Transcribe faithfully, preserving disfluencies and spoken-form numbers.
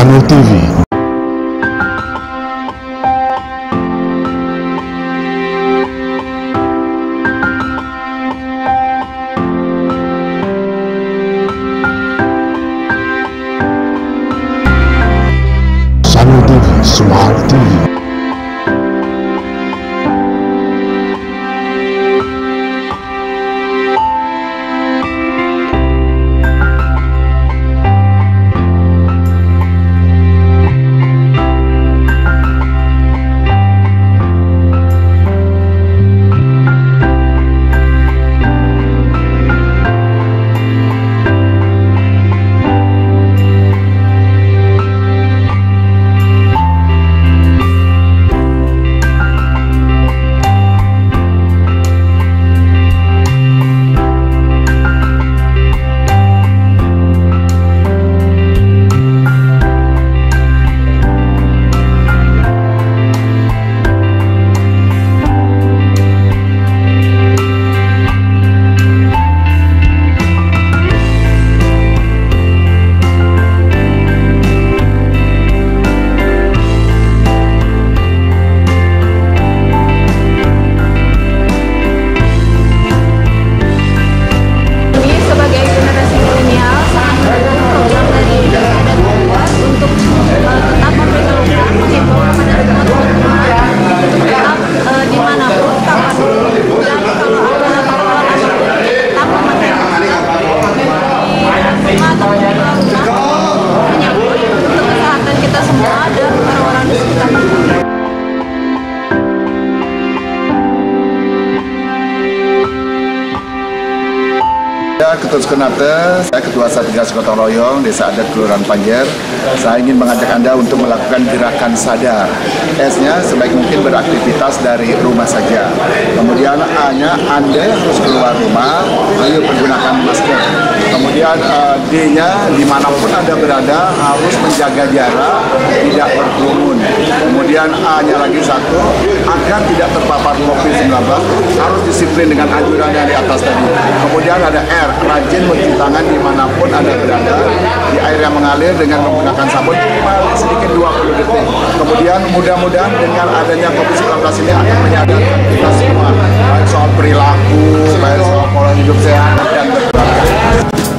Sanur T V. Sanur T V, Smart T V. Ketua Sukunate, saya Ketua Satgas Gotong Royong Desa Adat Kelurahan Panjer. Saya ingin mengajak Anda untuk melakukan gerakan sadar. S-nya sebaik mungkin beraktivitas dari rumah saja. Kemudian A-nya Anda harus keluar rumah, lalu menggunakan masker. Kemudian uh, D-nya dimanapun Anda berada harus menjaga jarak, tidak berkerumun. Kemudian A-nya lagi satu, agar tidak terpapar covid sembilan belas harus disiplin dengan anjuran yang di atas tadi. Kemudian ada R, rajin mencuci tangan dimanapun Anda berada, di air yang mengalir dengan menggunakan sabun paling sedikit dua puluh detik. Kemudian mudah-mudahan dengan adanya covid sembilan belas ini akan menyadarkan kita semua, baik soal perilaku, baik soal pola hidup sehat dan berkeluarga.